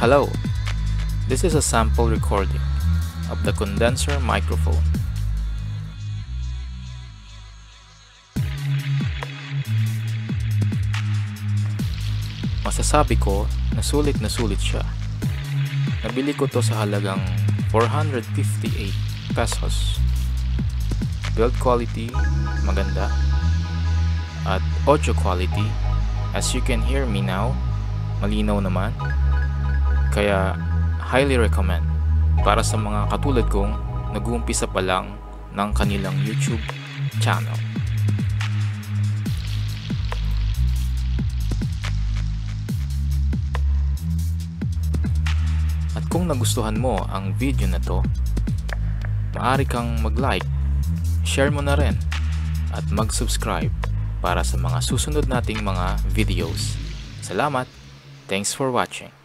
Hello, this is a sample recording of the condenser microphone. Masasabi ko na sulit siya. Nabili ko to sa halagang 458 pesos. Build quality, maganda. At audio quality, as you can hear me now, malinaw naman. Kaya highly recommend para sa mga katulad kong nag-uumpisa pa lang ng kanilang YouTube channel. At kung nagustuhan mo ang video na to, maaari kang mag-like, share mo na rin, at mag-subscribe para sa mga susunod nating mga videos. Salamat! Thanks for watching.